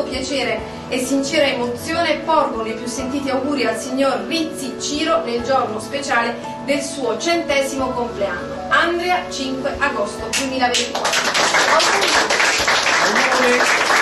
piacere e sincera emozione porgono i più sentiti auguri al signor Rizzi Ciro nel giorno speciale del suo 100° compleanno. Andria, 5 agosto 2024.